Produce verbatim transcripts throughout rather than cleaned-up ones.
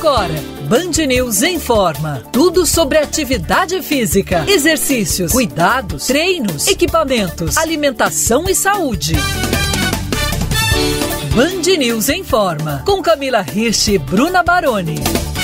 agora, Band News informa. Tudo sobre atividade física, exercícios, cuidados, treinos, equipamentos, alimentação e saúde. Band News informa, com Camila Hirsch e Bruna Baroni.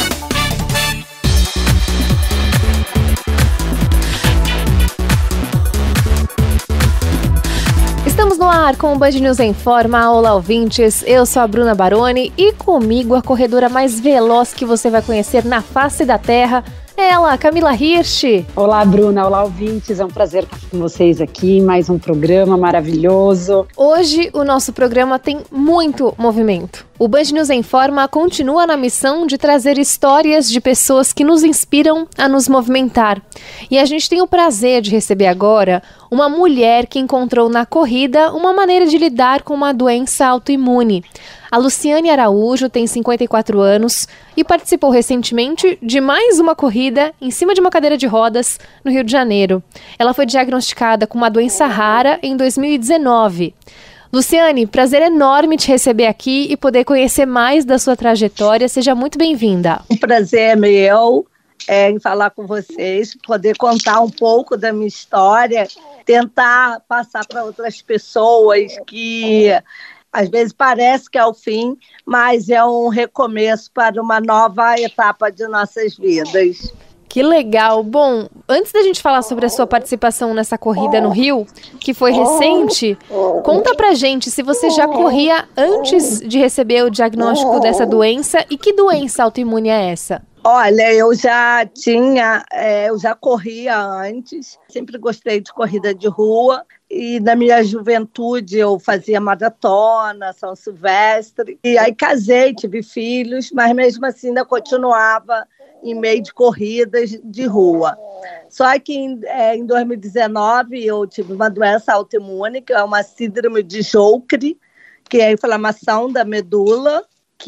Estamos no ar com o Band News Informa. Olá, ouvintes. Eu sou a Bruna Baroni e comigo a corredora mais veloz que você vai conhecer na face da Terra, ela, Camila Hirsch. Olá, Bruna. Olá, ouvintes. É um prazer estar com vocês aqui em mais um programa maravilhoso. Hoje o nosso programa tem muito movimento. O Band News Informa continua na missão de trazer histórias de pessoas que nos inspiram a nos movimentar. E a gente tem o prazer de receber agora uma mulher que encontrou na corrida uma maneira de lidar com uma doença autoimune. A Luciane Araújo tem cinquenta e quatro anos e participou recentemente de mais uma corrida em cima de uma cadeira de rodas no Rio de Janeiro. Ela foi diagnosticada com uma doença rara em dois mil e dezenove. Luciane, prazer enorme te receber aqui e poder conhecer mais da sua trajetória. Seja muito bem-vinda. Um prazer é meu é, em falar com vocês, poder contar um pouco da minha história, tentar passar para outras pessoas que às vezes parece que é o fim, mas é um recomeço para uma nova etapa de nossas vidas. Que legal! Bom, antes da gente falar sobre a sua participação nessa corrida no Rio, que foi recente, conta pra gente se você já corria antes de receber o diagnóstico dessa doença e que doença autoimune é essa? Olha, eu já tinha, é, eu já corria antes, sempre gostei de corrida de rua e na minha juventude eu fazia maratona, São Silvestre, e aí casei, tive filhos, mas mesmo assim ainda continuava em meio de corridas de rua. Só que em, é, em dois mil e dezenove eu tive uma doença autoimune, que é uma síndrome de Joukre, que é a inflamação da medula,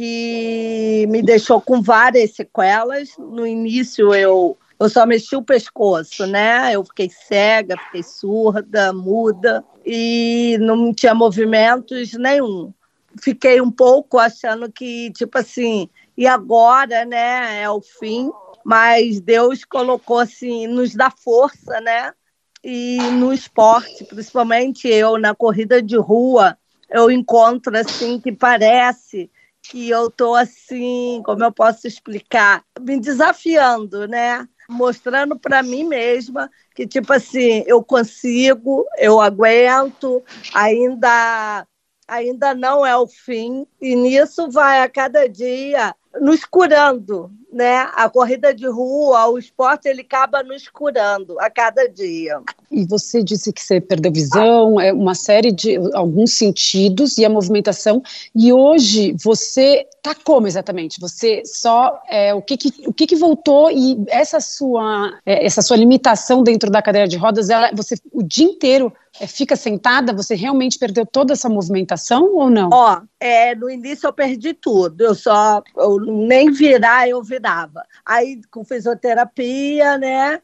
que me deixou com várias sequelas. No início eu, eu só mexi o pescoço, né? Eu fiquei cega, fiquei surda, muda e não tinha movimentos nenhum. Fiquei um pouco achando que, tipo assim, e agora, né, é o fim, mas Deus colocou, assim, nos dá força, né, e no esporte, principalmente eu, na corrida de rua, eu encontro, assim, que parece que eu tô, assim, como eu posso explicar, me desafiando, né, mostrando para mim mesma que, tipo assim, eu consigo, eu aguento, ainda... ainda não é o fim, e nisso vai a cada dia nos curando, né? A corrida de rua, o esporte, ele acaba nos curando a cada dia. E você disse que você perdeu visão, é uma série de alguns sentidos e a movimentação, e hoje você tá como exatamente? Você só, é, o, que que, o que que voltou e essa sua, é, essa sua limitação dentro da cadeira de rodas, ela, você o dia inteiro é, fica sentada, você realmente perdeu toda essa movimentação ou não? Ó, é, no início eu perdi tudo, eu só, eu nem virar eu virava. Aí com fisioterapia, né,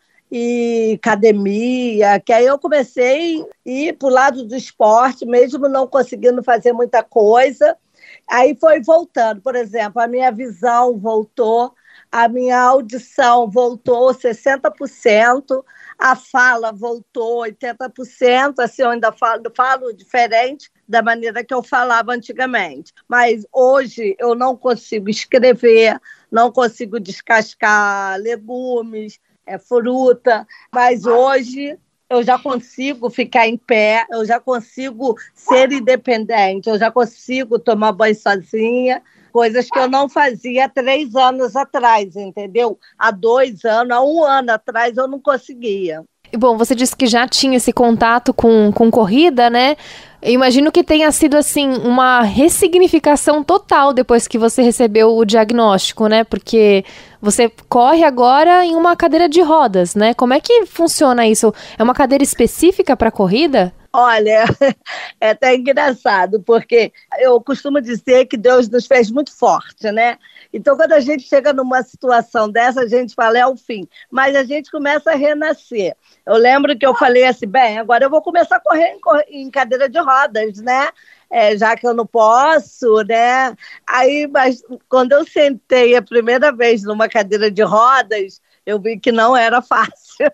e academia, que aí eu comecei a ir para o lado do esporte, mesmo não conseguindo fazer muita coisa, aí foi voltando. Por exemplo, a minha visão voltou, a minha audição voltou sessenta por cento, a fala voltou oitenta por cento, assim, eu ainda falo, falo diferente da maneira que eu falava antigamente. Mas hoje eu não consigo escrever, não consigo descascar legumes, é, fruta, mas hoje eu já consigo ficar em pé, eu já consigo ser independente, eu já consigo tomar banho sozinha, coisas que eu não fazia há três anos atrás, entendeu? Há dois anos, há um ano atrás eu não conseguia. Bom, você disse que já tinha esse contato com, com corrida, né? Eu imagino que tenha sido, assim, uma ressignificação total depois que você recebeu o diagnóstico, né? Porque você corre agora em uma cadeira de rodas, né? Como é que funciona isso? É uma cadeira específica para corrida? Olha, é até engraçado, porque eu costumo dizer que Deus nos fez muito forte, né? Então, quando a gente chega numa situação dessa, a gente fala, é o fim. Mas a gente começa a renascer. Eu lembro que eu falei assim, bem, agora eu vou começar a correr em, em cadeira de rodas, né? É, já que eu não posso, né? Aí, mas quando eu sentei a primeira vez numa cadeira de rodas, eu vi que não era fácil.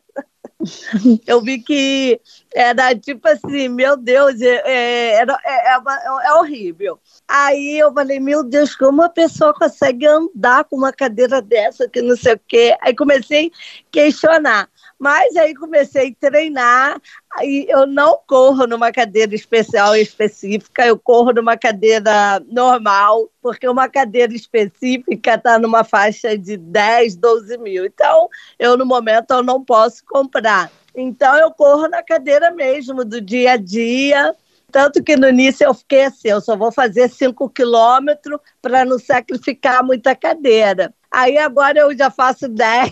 Eu vi que era tipo assim, meu Deus, é, é, é, é horrível. Aí eu falei, meu Deus, como uma pessoa consegue andar com uma cadeira dessa, que não sei o quê. Aí comecei a questionar. Mas aí comecei a treinar, aí eu não corro numa cadeira especial específica, eu corro numa cadeira normal, porque uma cadeira específica está numa faixa de dez, doze mil. Então, eu no momento eu não posso comprar. Então, eu corro na cadeira mesmo, do dia a dia. Tanto que no início eu fiquei assim, eu só vou fazer cinco quilômetros para não sacrificar muita cadeira. Aí agora eu já faço dez,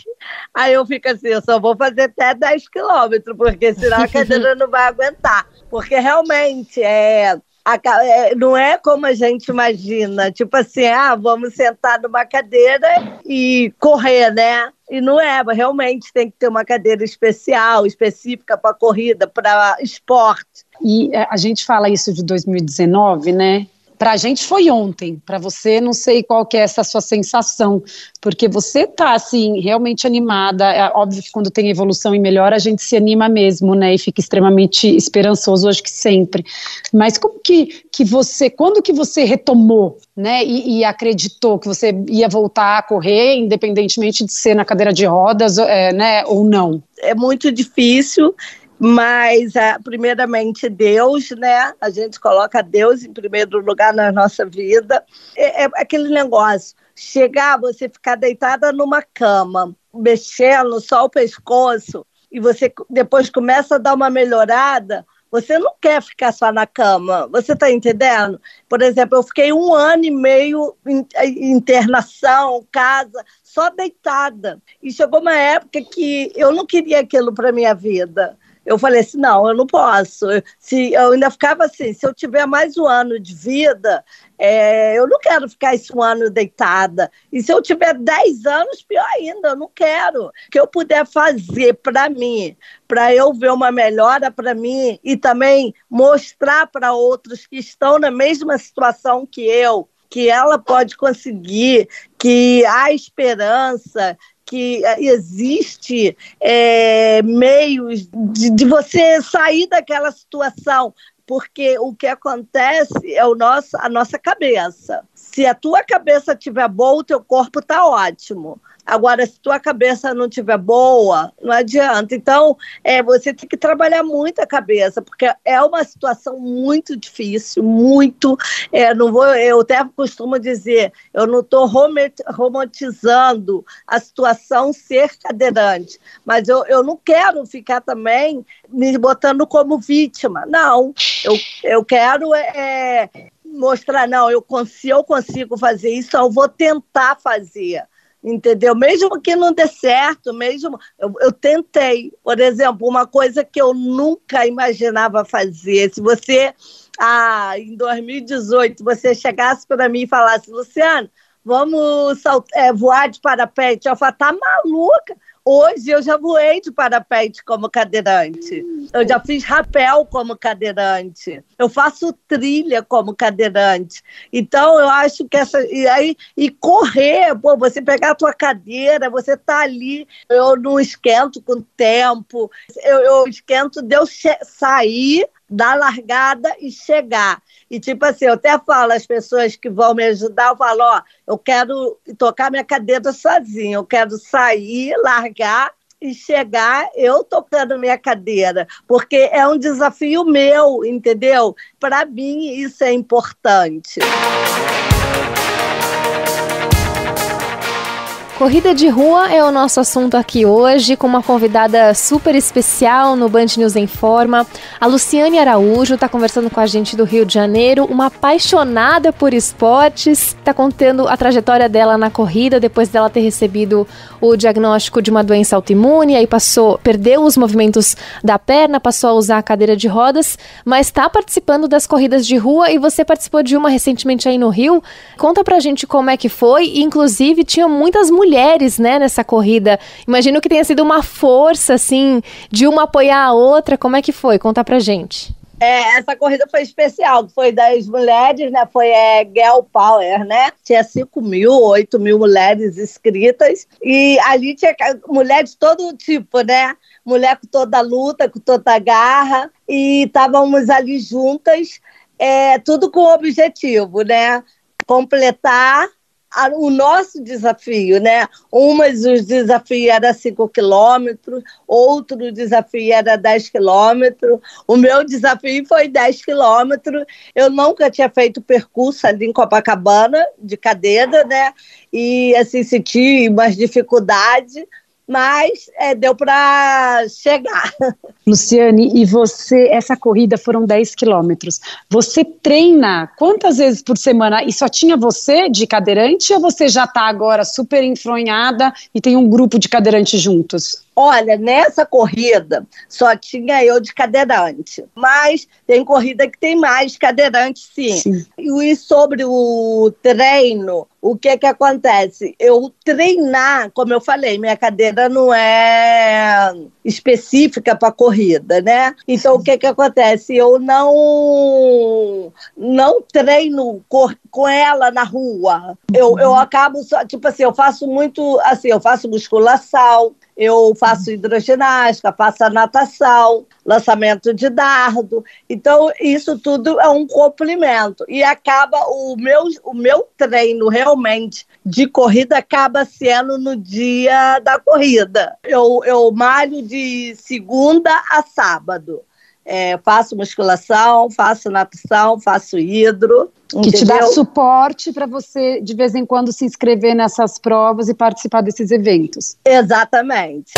aí eu fico assim, eu só vou fazer até dez quilômetros, porque senão a cadeira não vai aguentar. Porque realmente é, a, é, não é como a gente imagina, tipo assim, ah, vamos sentar numa cadeira e correr, né? E não é, realmente tem que ter uma cadeira especial, específica para corrida, para esporte. E a gente fala isso de dois mil e dezenove, né? Para a gente foi ontem, para você não sei qual que é essa sua sensação, porque você tá assim, realmente animada, é óbvio que quando tem evolução e melhora a gente se anima mesmo, né, e fica extremamente esperançoso, acho que sempre, mas como que, que você, quando que você retomou, né, e, e acreditou que você ia voltar a correr, independentemente de ser na cadeira de rodas, é, né, ou não? É muito difícil. Mas, ah, primeiramente, Deus, né? A gente coloca Deus em primeiro lugar na nossa vida. É, é aquele negócio, chegar, você ficar deitada numa cama, mexendo só o pescoço, e você depois começa a dar uma melhorada, você não quer ficar só na cama, você está entendendo? Por exemplo, eu fiquei um ano e meio em internação, casa, só deitada. E chegou uma época que eu não queria aquilo para a minha vida. Eu falei assim, não, eu não posso. Se, eu ainda ficava assim, se eu tiver mais um ano de vida, é, eu não quero ficar esse um ano deitada. E se eu tiver dez anos, pior ainda, eu não quero. O que eu puder fazer para mim, para eu ver uma melhora para mim e também mostrar para outros que estão na mesma situação que eu, que ela pode conseguir, que há esperança, que existe é, meios de, de você sair daquela situação, porque o que acontece é o nosso, a nossa cabeça. Se a tua cabeça estiver boa, o teu corpo está ótimo. Agora, se tua cabeça não estiver boa, não adianta. Então, é, você tem que trabalhar muito a cabeça, porque é uma situação muito difícil, muito... É, não vou, eu até costumo dizer, eu não estou romantizando a situação ser cadeirante, mas eu, eu não quero ficar também me botando como vítima. Não, eu, eu quero... É, mostrar, não, eu consigo, eu consigo fazer isso, eu vou tentar fazer. Entendeu? Mesmo que não dê certo, mesmo eu, eu tentei. Por exemplo, uma coisa que eu nunca imaginava fazer. Se você, ah, em dois mil e dezoito, você chegasse para mim e falasse, Luciana, vamos é, voar de parapente. Eu falo, tá maluca? Hoje eu já voei de parapente como cadeirante. Eu já fiz rapel como cadeirante. Eu faço trilha como cadeirante. Então, eu acho que essa... E, aí, e correr, pô, você pegar a tua cadeira, você tá ali. Eu não esquento com o tempo. Eu, eu esquento de eu sair da largada e chegar. E tipo assim, eu até falo às pessoas que vão me ajudar, eu falo, ó, eu quero tocar minha cadeira sozinha, eu quero sair, largar e chegar eu tocando minha cadeira, porque é um desafio meu, entendeu? Para mim isso é importante. Corrida de rua é o nosso assunto aqui hoje, com uma convidada super especial no Band News Informa. A Luciane Araújo está conversando com a gente do Rio de Janeiro, uma apaixonada por esportes, está contando a trajetória dela na corrida, depois dela ter recebido o diagnóstico de uma doença autoimune, aí passou, perdeu os movimentos da perna, passou a usar a cadeira de rodas, mas está participando das corridas de rua e você participou de uma recentemente aí no Rio. Conta pra gente como é que foi, e, inclusive tinha muitas mulheres mulheres, né, nessa corrida. Imagino que tenha sido uma força, assim, de uma apoiar a outra. Como é que foi? Conta pra gente. É, essa corrida foi especial, foi das mulheres, né, foi é, Girl Power, né, tinha cinco mil, oito mil mulheres inscritas, e ali tinha mulheres de todo tipo, né, mulher com toda a luta, com toda a garra, e estávamos ali juntas, é, tudo com o objetivo, né, completar o nosso desafio, né? Umas os desafios era cinco quilômetros, outro desafio era dez quilômetros. O meu desafio foi dez quilômetros. Eu nunca tinha feito percurso ali em Copacabana, de cadeira, né? E assim, senti umas dificuldades, mas é, deu para chegar. Luciane, e você, essa corrida foram dez quilômetros, você treina quantas vezes por semana? E só tinha você de cadeirante ou você já está agora super enfronhada e tem um grupo de cadeirantes juntos? Olha, nessa corrida só tinha eu de cadeirante, mas tem corrida que tem mais cadeirante, sim. sim. E sobre o treino, o que que acontece? Eu treinar, como eu falei, minha cadeira não é específica para corrida, né? Então, sim. O que que acontece? Eu não, não treino com ela na rua. Eu, uhum. eu acabo, só, tipo assim, eu faço muito, assim, eu faço musculação, eu faço hidroginástica, faço a natação, lançamento de dardo. Então, isso tudo é um complemento. E acaba, o meu, o meu treino realmente de corrida acaba sendo no dia da corrida. Eu, eu malho de segunda a sábado. É, faço musculação, faço natação, faço hidro. Que entendeu? Te dá suporte para você, de vez em quando, se inscrever nessas provas e participar desses eventos. Exatamente.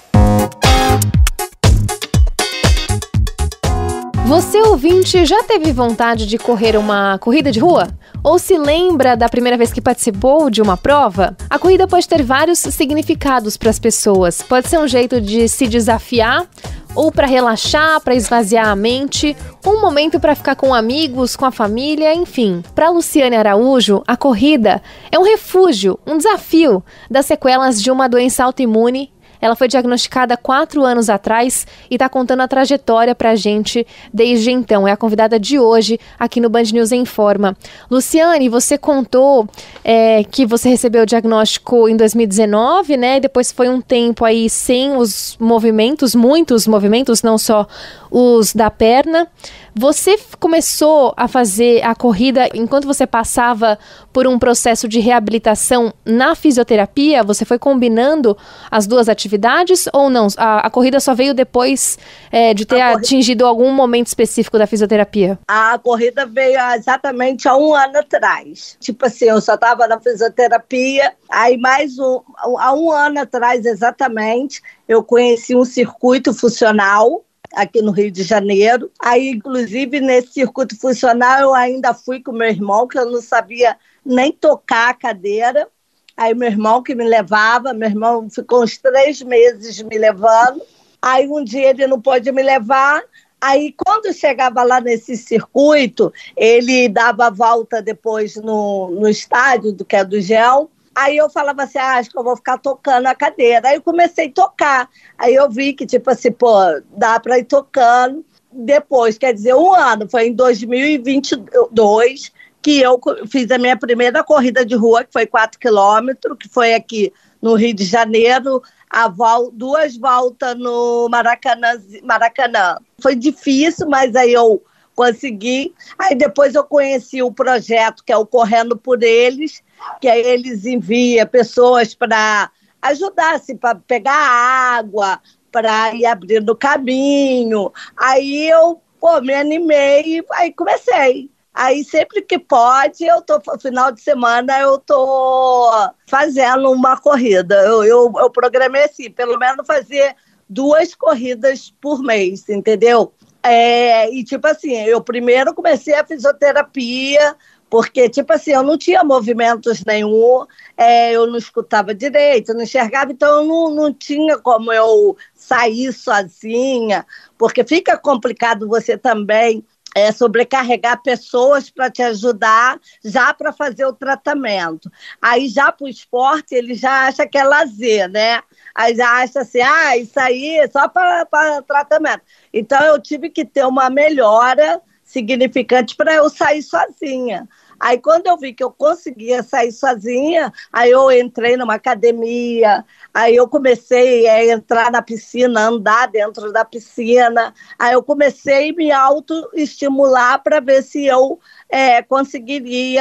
Você, ouvinte, já teve vontade de correr uma corrida de rua? Ou se lembra da primeira vez que participou de uma prova? A corrida pode ter vários significados para as pessoas. Pode ser um jeito de se desafiar, ou para relaxar, para esvaziar a mente, um momento para ficar com amigos, com a família, enfim. Para Luciane Araújo, a corrida é um refúgio, um desafio das sequelas de uma doença autoimune. Ela foi diagnosticada quatro anos atrás e está contando a trajetória para a gente desde então. É a convidada de hoje aqui no Band News Informa. Luciane, você contou é, que você recebeu o diagnóstico em dois mil e dezenove, né? E depois foi um tempo aí sem os movimentos, muitos movimentos, não só os da perna. Você começou a fazer a corrida enquanto você passava por um processo de reabilitação na fisioterapia? Você foi combinando as duas atividades ou não? A, a corrida só veio depois é, de ter atingido algum momento específico da fisioterapia? A corrida veio exatamente há um ano atrás. Tipo assim, eu só estava na fisioterapia, aí mais um, há um ano atrás exatamente, eu conheci um circuito funcional aqui no Rio de Janeiro. Aí, inclusive, nesse circuito funcional, eu ainda fui com meu irmão, que eu não sabia nem tocar a cadeira. Aí, meu irmão que me levava, meu irmão ficou uns três meses me levando. Aí, um dia ele não pôde me levar. Aí, quando chegava lá nesse circuito, ele dava a volta depois no, no estádio, do que é do Gel. Aí eu falava assim, ah, acho que eu vou ficar tocando a cadeira. Aí eu comecei a tocar. Aí eu vi que, tipo assim, pô, dá para ir tocando. Depois, quer dizer, um ano, foi em dois mil e vinte e dois, que eu fiz a minha primeira corrida de rua, que foi quatro quilômetros, que foi aqui no Rio de Janeiro, a vol- duas voltas no Maracanã, Maracanã. Foi difícil, mas aí eu consegui. Aí depois eu conheci o projeto, que é o Correndo por Eles, que aí eles enviam pessoas para ajudar, assim, para pegar água, para ir abrindo o caminho. Aí eu, pô, me animei e aí comecei. Aí sempre que pode, eu tô, final de semana eu tô fazendo uma corrida. Eu, eu, eu programei assim, pelo menos fazer duas corridas por mês, entendeu? É, e tipo assim, eu primeiro comecei a fisioterapia, porque tipo assim, eu não tinha movimentos nenhum, é, eu não escutava direito, eu não enxergava, então eu não, não tinha como eu sair sozinha, porque fica complicado você também é, sobrecarregar pessoas para te ajudar já para fazer o tratamento. Aí já para o esporte ele já acha que é lazer, né? Aí já acha assim, ah, isso aí é só para tratamento. Então eu tive que ter uma melhora significante para eu sair sozinha. Aí quando eu vi que eu conseguia sair sozinha, aí eu entrei numa academia, aí eu comecei a entrar na piscina, andar dentro da piscina, aí eu comecei a me autoestimular para ver se eu é, conseguiria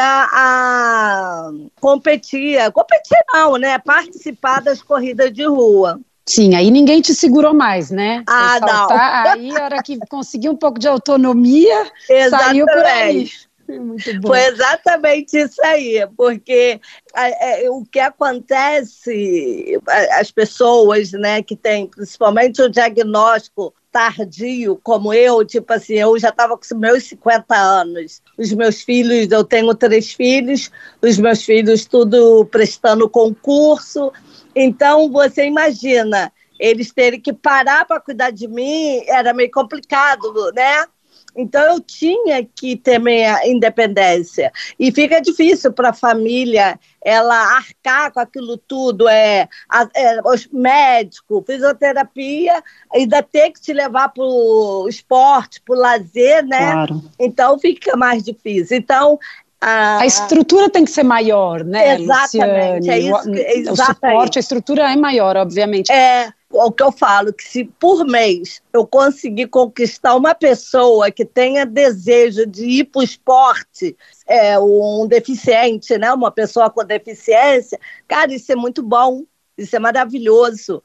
a, competir, competir não, né? Participar das corridas de rua. Sim, aí ninguém te segurou mais, né? Ah, saltar, não. Aí, a hora que conseguiu um pouco de autonomia, saiu por aí. Muito bom. Foi exatamente isso aí, porque é, é, o que acontece, as pessoas, né, que têm principalmente o diagnóstico tardio, como eu, tipo assim, eu já estava com meus cinquenta anos, os meus filhos, eu tenho três filhos, os meus filhos tudo prestando concurso, então você imagina, eles terem que parar para cuidar de mim, era meio complicado, né? Então, eu tinha que ter minha independência. E fica difícil para a família ela arcar com aquilo tudo, é, é, os médicos, fisioterapia, ainda ter que te levar para o esporte, para o lazer, né? Claro. Então, fica mais difícil. Então, a, a estrutura tem que ser maior, né, exatamente, Luciane? é isso que, exatamente. O suporte, a estrutura é maior, obviamente. É, o que eu falo, que se por mês eu conseguir conquistar uma pessoa que tenha desejo de ir para o esporte, é, um deficiente, né, uma pessoa com deficiência, cara, isso é muito bom, isso é maravilhoso,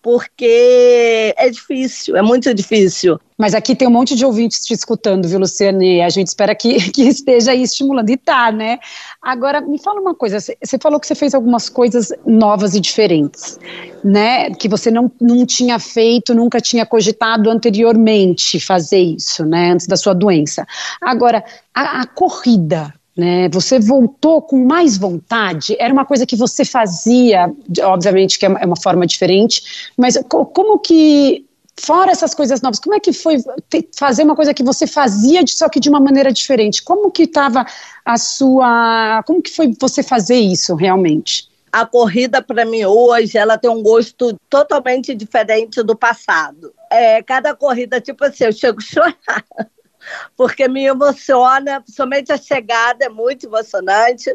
porque é difícil, é muito difícil. Mas aqui tem um monte de ouvintes te escutando, viu, Luciane? A gente espera que, que esteja aí estimulando. E tá, né? Agora, me fala uma coisa. Você falou que você fez algumas coisas novas e diferentes, né? Que você não, não tinha feito, nunca tinha cogitado anteriormente fazer isso, né? Antes da sua doença. Agora, a, a corrida, né? Você voltou com mais vontade? Era uma coisa que você fazia, obviamente que é uma, é uma forma diferente, mas como que... Fora essas coisas novas, como é que foi fazer uma coisa que você fazia, só que de uma maneira diferente? Como que estava a sua... Como que foi você fazer isso realmente? A corrida, para mim, hoje, ela tem um gosto totalmente diferente do passado. É, cada corrida, tipo assim, eu chego a chorar, porque me emociona, principalmente a chegada, é muito emocionante.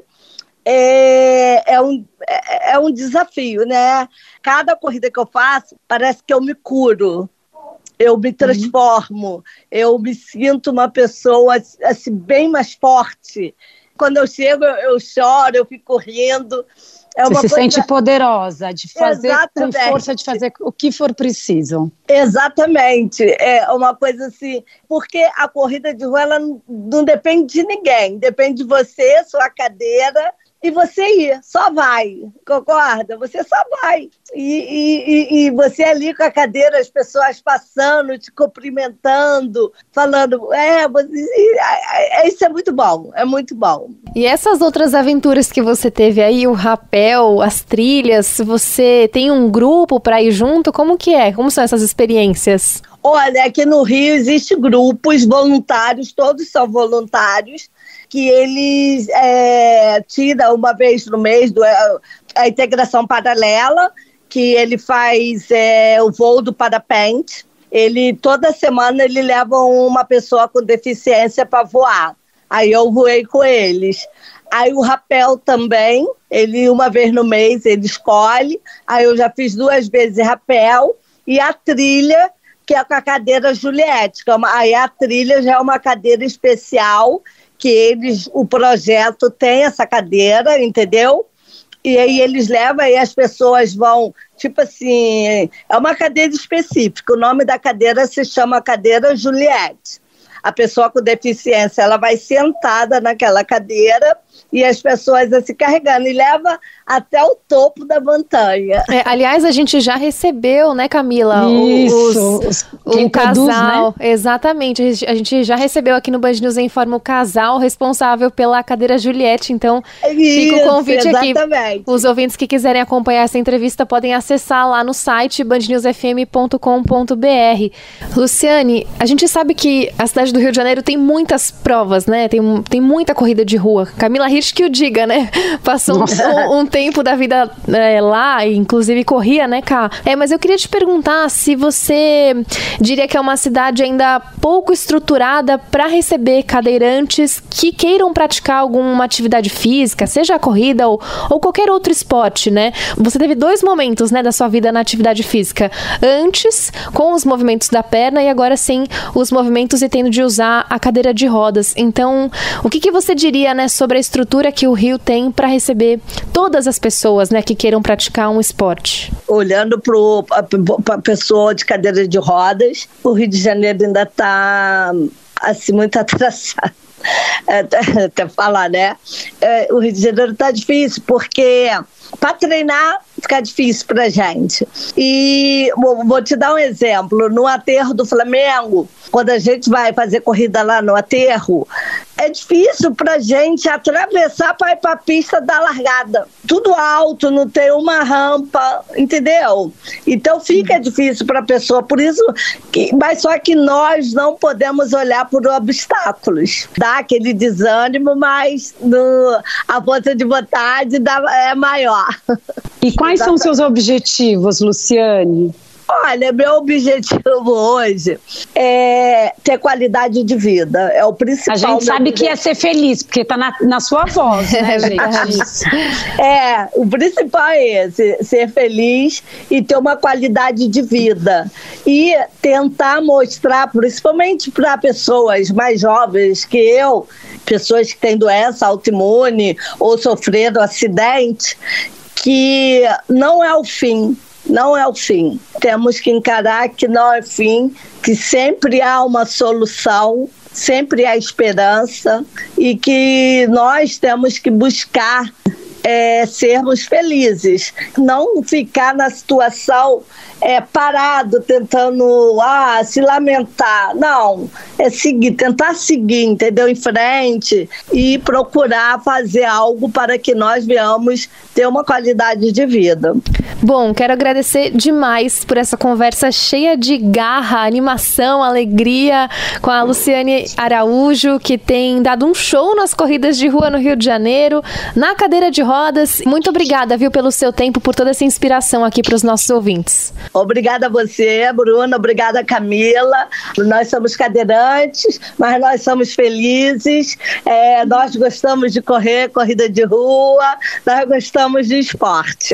É, é, um, é, é um desafio, né? Cada corrida que eu faço, parece que eu me curo, eu me transformo, uhum. eu me sinto uma pessoa assim, bem mais forte. Quando eu chego, eu, eu choro, eu fico rindo. É Você uma se coisa... sente poderosa, de fazer Exatamente. Com força, de fazer o que for preciso. Exatamente, é uma coisa assim, porque a corrida de rua ela não, não depende de ninguém, depende de você, sua cadeira, e você ir, só vai, concorda? Você só vai. E, e, e você ali com a cadeira, as pessoas passando, te cumprimentando, falando, é, você, é, isso é muito bom, é muito bom. E essas outras aventuras que você teve aí, o rapel, as trilhas, você tem um grupo para ir junto? Como que é? Como são essas experiências? Olha, aqui no Rio existem grupos voluntários, todos são voluntários, que eles é, tiram uma vez no mês do, a integração paralela, que ele faz é, o voo do parapente. Ele, toda semana ele leva uma pessoa com deficiência para voar. Aí eu voei com eles. Aí o rapel também, ele uma vez no mês ele escolhe. Aí eu já fiz duas vezes rapel. E a trilha, que é com a cadeira Juliette. Aí a trilha já é uma cadeira especial, que eles, o projeto tem essa cadeira, entendeu? E aí eles levam e as pessoas vão, tipo assim, é uma cadeira específica, o nome da cadeira se chama cadeira Juliette. a pessoa com deficiência, ela vai sentada naquela cadeira e as pessoas se carregando, e leva até o topo da montanha. É, aliás, a gente já recebeu, né, Camila? Isso, os, o produz, casal, né? Exatamente, a gente já recebeu aqui no Band News em Forma o casal responsável pela cadeira Juliette, então Isso, fica o convite exatamente. aqui. Os ouvintes que quiserem acompanhar essa entrevista podem acessar lá no site band news f m ponto com ponto b r. Luciane, a gente sabe que a cidade do Rio de Janeiro tem muitas provas, né? Tem, tem muita corrida de rua. Camila Hirsch que o diga, né? Passou um, um tempo da vida é, lá, inclusive corria, né, Cá? É, mas eu queria te perguntar se você diria que é uma cidade ainda pouco estruturada para receber cadeirantes que queiram praticar alguma atividade física, seja a corrida ou, ou qualquer outro esporte, né? Você teve dois momentos, né, da sua vida na atividade física. Antes, com os movimentos da perna, e agora sem os movimentos e tendo de usar a cadeira de rodas. Então, o que, que você diria, né, sobre a estrutura que o Rio tem para receber todas as pessoas, né, que queiram praticar um esporte? Olhando para a pessoa de cadeira de rodas, o Rio de Janeiro ainda está assim, muito atrasado. Até, até falar, né? É, o Rio de Janeiro está difícil, porque para treinar fica difícil para gente. E vou, vou te dar um exemplo. No aterro do Flamengo, quando a gente vai fazer corrida lá no aterro, é difícil para gente atravessar para ir para a pista da largada. Tudo alto, não tem uma rampa, entendeu? Então fica difícil para a pessoa. Por isso, que, mas só que nós não podemos olhar por obstáculos. Dá aquele desânimo, mas no, a força de vontade dá, é maior. E quais são seus objetivos, Luciane? Olha, meu objetivo hoje é ter qualidade de vida, é o principal. A gente sabe que é ser feliz, porque tá na, na sua voz, né, gente? É, o principal é esse, ser feliz e ter uma qualidade de vida. E tentar mostrar, principalmente para pessoas mais jovens que eu, pessoas que têm doença autoimune ou sofreram acidente, que não é o fim. Não é o fim. Temos que encarar que não é o fim, que sempre há uma solução, sempre há esperança e que nós temos que buscar é, sermos felizes. Não ficar na situação é, parado, tentando ah, se lamentar. Não, é seguir, tentar seguir, entendeu? Em frente e procurar fazer algo para que nós venhamos ter uma qualidade de vida. Bom, quero agradecer demais por essa conversa cheia de garra, animação, alegria com a Luciane Araújo, que tem dado um show nas corridas de rua no Rio de Janeiro, na cadeira de rodas. Muito obrigada, viu, pelo seu tempo, por toda essa inspiração aqui para os nossos ouvintes. Obrigada a você, Bruna, obrigada, Camila. Nós somos cadeirantes, mas nós somos felizes, é, nós gostamos de correr, corrida de rua, nós gostamos de esporte.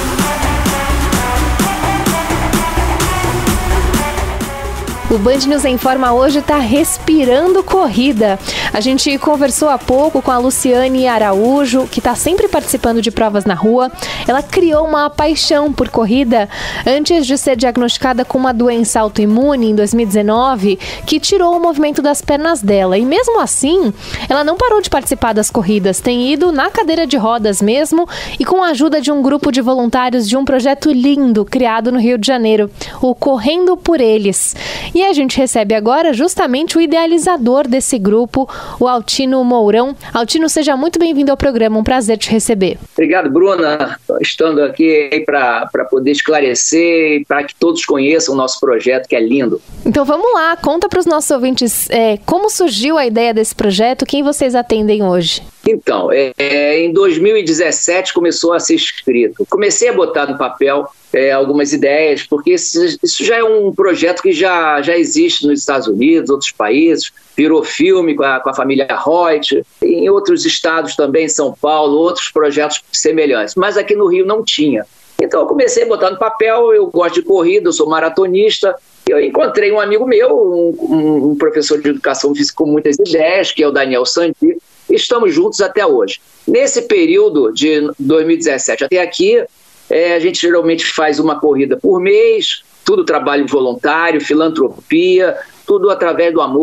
O Band News em Forma hoje está respirando corrida. A gente conversou há pouco com a Luciane Araújo, que está sempre participando de provas na rua. Ela criou uma paixão por corrida antes de ser diagnosticada com uma doença autoimune em dois mil e dezenove, que tirou o movimento das pernas dela. E mesmo assim, ela não parou de participar das corridas. Tem ido na cadeira de rodas mesmo e com a ajuda de um grupo de voluntários de um projeto lindo criado no Rio de Janeiro, o Correndo por Eles. E a gente recebe agora justamente o idealizador desse grupo, o Altino Mourão. Altino, seja muito bem-vindo ao programa, um prazer te receber. Obrigado, Bruna, estando aqui para poder esclarecer e para que todos conheçam o nosso projeto, que é lindo. Então vamos lá, conta para os nossos ouvintes é, como surgiu a ideia desse projeto, quem vocês atendem hoje? Então, é, é, em dois mil e dezessete começou a ser escrito. Comecei a botar no papel é, algumas ideias, porque isso, isso já é um projeto que já, já existe nos Estados Unidos, outros países, virou filme com a, com a família Reut, em outros estados também, São Paulo, outros projetos semelhantes, mas aqui no Rio não tinha. Então eu comecei a botar no papel, eu gosto de corrida, eu sou maratonista, eu encontrei um amigo meu, um, um professor de educação física com muitas ideias, que é o Daniel Santi. Estamos juntos até hoje. Nesse período de dois mil e dezessete até aqui, é, a gente geralmente faz uma corrida por mês, tudo trabalho voluntário, filantropia, tudo através do amor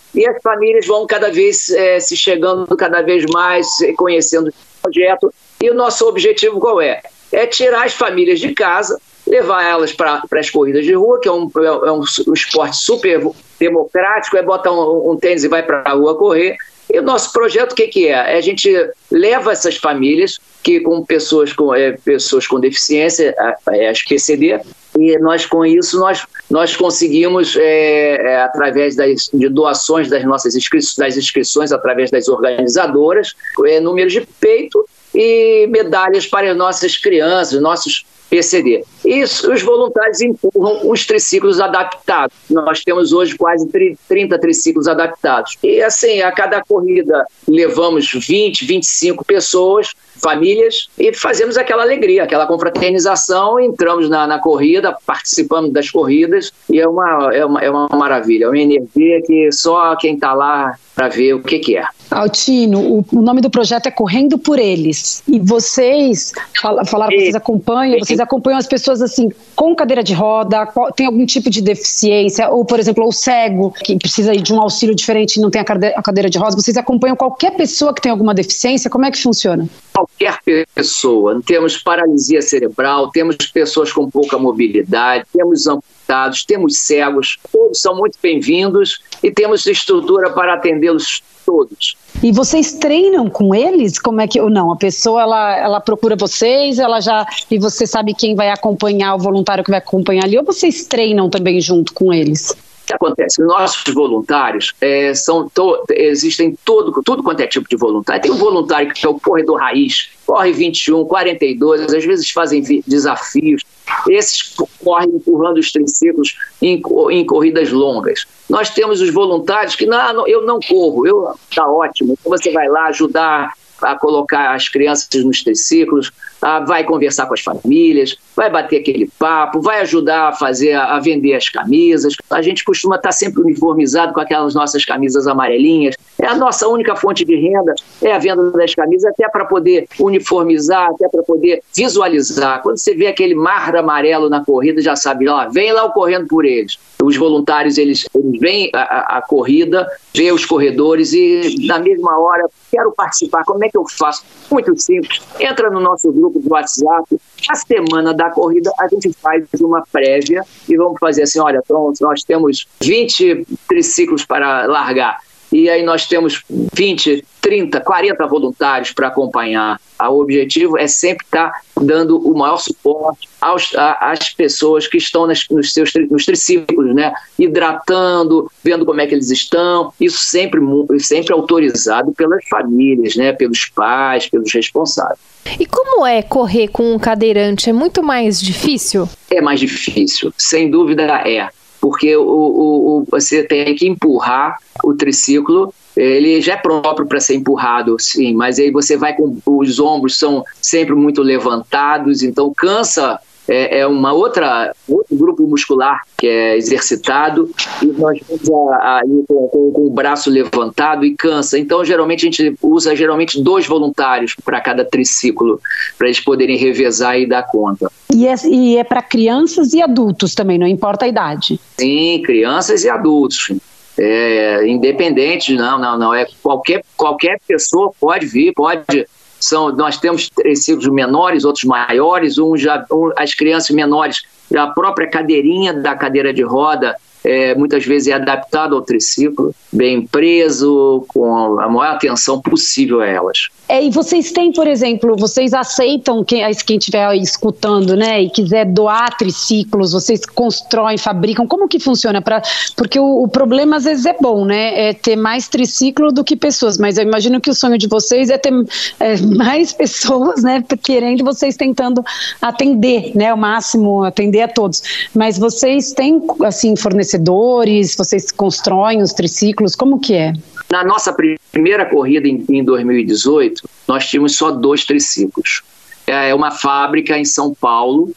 e as famílias vão cada vez é, se chegando cada vez mais, conhecendo o projeto. E o nosso objetivo qual é? É tirar as famílias de casa, levar elas para as corridas de rua, que é um, é um, um esporte super democrático, é botar um, um tênis e vai para a rua correr. E o nosso projeto, o que, que é? A gente leva essas famílias que com pessoas com, é, pessoas com deficiência, as P C D, e nós com isso nós, nós conseguimos, é, é, através das, de doações das nossas inscrições, das inscrições através das organizadoras, é, número de peito e medalhas para as nossas crianças, nossos P C D. E os voluntários empurram os triciclos adaptados. Nós temos hoje quase trinta triciclos adaptados. E assim, a cada corrida levamos vinte, vinte e cinco pessoas, famílias, e fazemos aquela alegria, aquela confraternização, entramos na, na corrida, participamos das corridas, e é uma, é uma, é uma maravilha, é uma energia que só quem está lá para ver o que, que é. Altino, o, o nome do projeto é Correndo por Eles, e vocês fal, falaram que vocês acompanham, vocês acompanham as pessoas assim, com cadeira de roda, qual, tem algum tipo de deficiência, ou por exemplo, o cego, que precisa de um auxílio diferente e não tem a cadeira, a cadeira de roda, vocês acompanham qualquer pessoa que tem alguma deficiência, como é que funciona? Qualquer pessoa, temos paralisia cerebral, temos pessoas com pouca mobilidade, temos amputados, temos cegos, todos são muito bem-vindos e temos estrutura para atendê-los todos. E vocês treinam com eles? Como é que, ou não? A pessoa, ela, ela procura vocês, ela já, e você sabe quem vai acompanhar, o voluntário que vai acompanhar ali, ou vocês treinam também junto com eles? O que acontece? Nossos voluntários é, são to, existem todo, tudo quanto é tipo de voluntário. Tem um voluntário que é o corredor raiz, corre vinte e um, quarenta e dois, às vezes fazem desafios. Esses correm empurrando os triciclos em, em corridas longas. Nós temos os voluntários que, não, eu não corro, eu, tá ótimo. Então você vai lá ajudar a colocar as crianças nos triciclos, a, vai conversar com as famílias, vai bater aquele papo, vai ajudar a fazer, a, a vender as camisas. A gente costuma estar sempre uniformizado com aquelas nossas camisas amarelinhas. É a nossa única fonte de renda, é a venda das camisas, até para poder uniformizar, até para poder visualizar. Quando você vê aquele mar amarelo na corrida, já sabe, ó, vem lá o Correndo por Eles. Os voluntários, eles, eles veem a, a, a corrida, vê os corredores e na mesma hora, quero participar, como é que eu faço? Muito simples, entra no nosso grupo do WhatsApp, a semana da corrida a gente faz uma prévia e vamos fazer assim, olha, pronto, nós temos vinte triciclos para largar. E aí nós temos vinte, trinta, quarenta voluntários para acompanhar. O objetivo é sempre estar dando o maior suporte aos, a, às pessoas que estão nas, nos seus nos triciclos, né? Hidratando, vendo como é que eles estão. Isso sempre, sempre autorizado pelas famílias, né? Pelos pais, pelos responsáveis. E como é correr com um cadeirante? É muito mais difícil? É mais difícil, sem dúvida é. Porque o, o, o, você tem que empurrar o triciclo, ele já é próprio para ser empurrado, sim, mas aí você vai com os ombros são sempre muito levantados, então cansa, é, é uma outra, outro grupo muscular que é exercitado, e nós vamos aí com, com, com o braço levantado e cansa. Então, geralmente, a gente usa geralmente dois voluntários para cada triciclo, para eles poderem revezar e dar conta. E é, e é para crianças e adultos também, não importa a idade? Sim, crianças e adultos. É, independente, não, não, não. É qualquer, qualquer pessoa pode vir, pode. São, nós temos triciclos menores, outros maiores, um já, um, as crianças menores, a própria cadeirinha da cadeira de roda, é, muitas vezes é adaptado ao triciclo, bem preso, com a maior atenção possível a elas. É, e vocês têm, por exemplo, vocês aceitam, quem quem estiver escutando, né, e quiser doar triciclos, vocês constroem, fabricam, como que funciona? Pra, porque o, o problema às vezes é bom, né, é ter mais triciclo do que pessoas, mas eu imagino que o sonho de vocês é ter é, mais pessoas, né, querendo, vocês tentando atender, né, o máximo, atender a todos. Mas vocês têm, assim, fornecedores, vocês constroem os triciclos, como que é? Na nossa primeira corrida em, em dois mil e dezoito, nós tínhamos só dois triciclos. É uma fábrica em São Paulo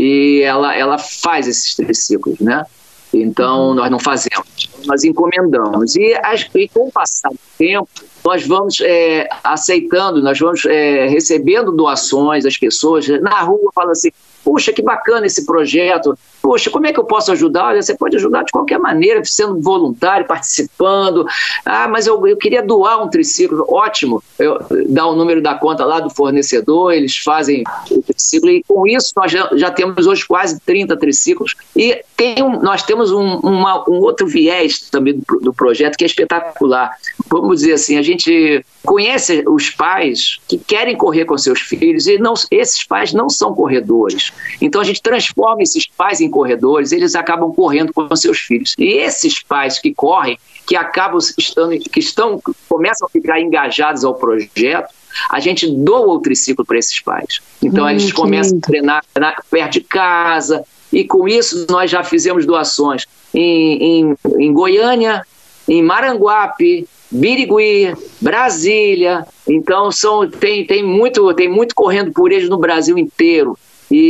e ela, ela faz esses triciclos, né? Então, nós não fazemos, nós encomendamos. E, as, e com o passar do tempo, nós vamos é, aceitando, nós vamos é, recebendo doações, as pessoas na rua falam assim, puxa, que bacana esse projeto, poxa, como é que eu posso ajudar? Olha, você pode ajudar de qualquer maneira, sendo voluntário, participando. Ah, mas eu, eu queria doar um triciclo. Ótimo, eu, dá o número da conta lá do fornecedor, eles fazem o triciclo, e com isso nós já, já temos hoje quase trinta triciclos. E tem um, nós temos um, uma, um outro viés também do, do projeto que é espetacular. Vamos dizer assim, a gente conhece os pais que querem correr com seus filhos e não, esses pais não são corredores. Então a gente transforma esses pais em corredores, eles acabam correndo com seus filhos. E esses pais que correm, que acabam estando, que estão, começam a ficar engajados ao projeto, a gente doa o triciclo para esses pais. Então hum, eles começam lindo. a treinar, treinar perto de casa, e com isso nós já fizemos doações em, em, em Goiânia, em Maranguape, Birigui, Brasília. Então são, tem, tem, muito, tem muito correndo por eles no Brasil inteiro.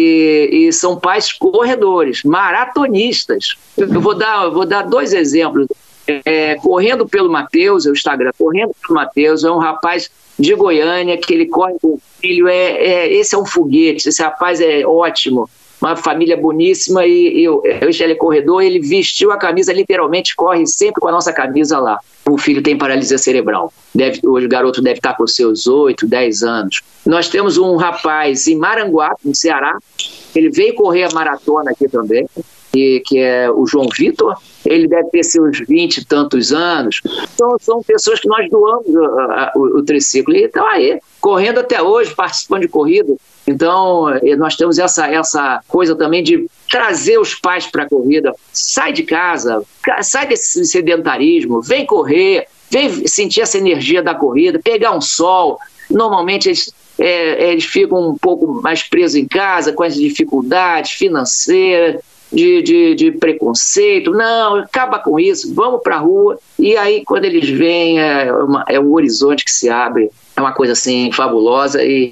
E, e são pais corredores, maratonistas. Eu vou dar, eu vou dar dois exemplos. É, Correndo pelo Mateus, é o Instagram, Correndo pelo Mateus, é um rapaz de Goiânia que ele corre com o filho. É, é, esse é um foguete, esse rapaz é ótimo. Uma família boníssima, e, e hoje ele é corredor, ele vestiu a camisa, literalmente corre sempre com a nossa camisa lá. O filho tem paralisia cerebral, deve, hoje o garoto deve estar com seus oito, dez anos. Nós temos um rapaz em Maranguape, no Ceará, ele veio correr a maratona aqui também, que, que é o João Vitor, ele deve ter seus vinte e tantos anos. Então são pessoas que nós doamos a, a, o, o triciclo, e estão aí, correndo até hoje, participando de corrida. Então, nós temos essa, essa coisa também de trazer os pais para a corrida. Sai de casa, sai desse sedentarismo, vem correr, vem sentir essa energia da corrida, pegar um sol. Normalmente eles, é, eles ficam um pouco mais presos em casa, com as dificuldades financeiras, de, de, de preconceito. Não, acaba com isso, vamos para a rua. E aí, quando eles vêm, é, uma, é um horizonte que se abre. É uma coisa assim fabulosa e...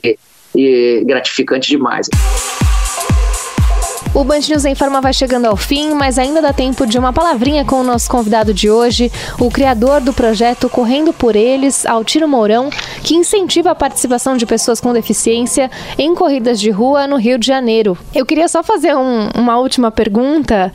e gratificante demais. O Band News em Forma vai chegando ao fim, mas ainda dá tempo de uma palavrinha com o nosso convidado de hoje, o criador do projeto Correndo por Eles, Altino Mourão, que incentiva a participação de pessoas com deficiência em corridas de rua no Rio de Janeiro. Eu queria só fazer um, uma última pergunta,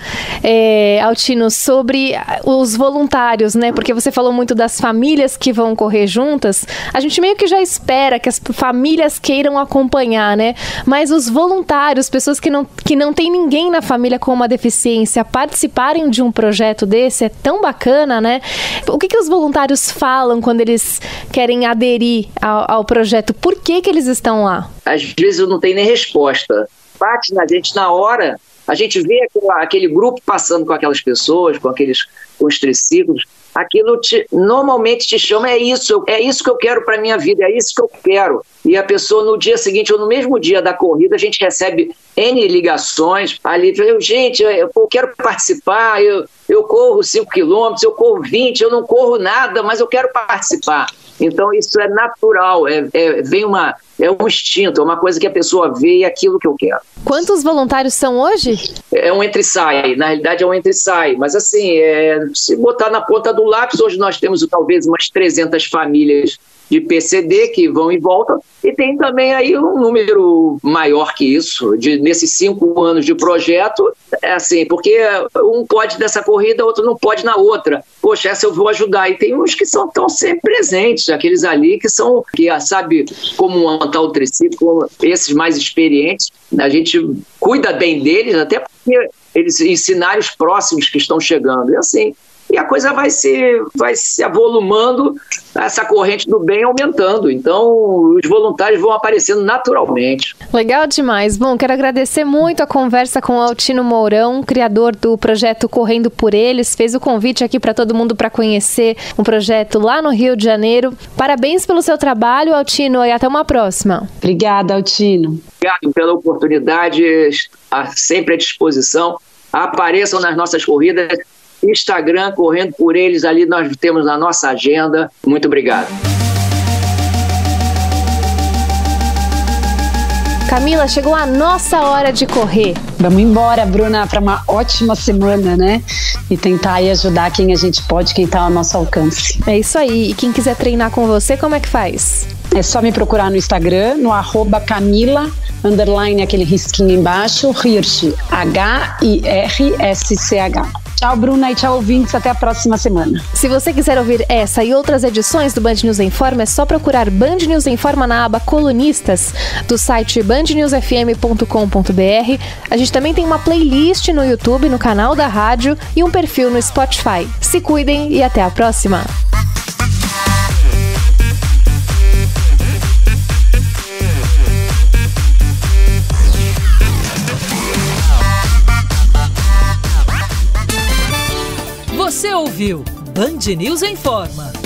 é, Altino, sobre os voluntários, né? Porque você falou muito das famílias que vão correr juntas. A gente meio que já espera que as famílias queiram acompanhar, né? Mas os voluntários, pessoas que não, que não têm ninguém na família com uma deficiência, participarem de um projeto desse é tão bacana, né? O que, que os voluntários falam quando eles querem aderir ao, ao projeto? Por que que eles estão lá? Às vezes eu não tenho nem resposta. Bate na gente na hora, a gente vê aquele, aquele grupo passando com aquelas pessoas, com aqueles com os triciclos, aquilo te, normalmente te chama, é isso, é isso que eu quero para a minha vida, é isso que eu quero. E a pessoa no dia seguinte, ou no mesmo dia da corrida, a gente recebe N ligações ali, eu, gente, eu, eu quero participar, eu, eu corro cinco quilômetros, eu corro vinte, eu não corro nada, mas eu quero participar. Então isso é natural, é, é, vem uma, é um instinto, é uma coisa que a pessoa vê e é aquilo que eu quero. Quantos voluntários são hoje? É um entra e sai, na realidade é um entra e sai, mas assim, é, se botar na ponta do lápis, hoje nós temos talvez umas trezentas famílias de P C D que vão e voltam, e tem também aí um número maior que isso, de, nesses cinco anos de projeto, é assim, porque um pode nessa corrida, outro não pode na outra. Poxa, essa eu vou ajudar. E tem uns que são tão sempre presentes, aqueles ali que são, que sabe como montar o triciclo, esses mais experientes, a gente cuida bem deles, até porque eles ensinaram os próximos que estão chegando, e assim, e a coisa vai se, vai se avolumando, essa corrente do bem aumentando. Então, os voluntários vão aparecendo naturalmente. Legal demais. Bom, quero agradecer muito a conversa com o Altino Mourão, criador do projeto Correndo por Eles. Fez o convite aqui para todo mundo para conhecer o projeto lá no Rio de Janeiro. Parabéns pelo seu trabalho, Altino, e até uma próxima. Obrigada, Altino. Obrigado pela oportunidade, sempre à disposição. Apareçam nas nossas corridas. Instagram, Correndo por Eles, ali nós temos na nossa agenda. Muito obrigado. Camila, chegou a nossa hora de correr. Vamos embora, Bruna, para uma ótima semana, né? E tentar aí ajudar quem a gente pode, quem está ao nosso alcance. É isso aí. E quem quiser treinar com você, como é que faz? É só me procurar no Instagram, no arroba Camila, underline aquele risquinho embaixo, Hirsch, H I R S C H. Tchau, Bruna, e tchau, ouvintes. Até a próxima semana. Se você quiser ouvir essa e outras edições do Band News Informa, é só procurar Band News Informa na aba Colunistas do site band news f m ponto com ponto b r. A gente também tem uma playlist no YouTube, no canal da rádio e um perfil no Spotify. Se cuidem e até a próxima. Você ouviu Band News Informa.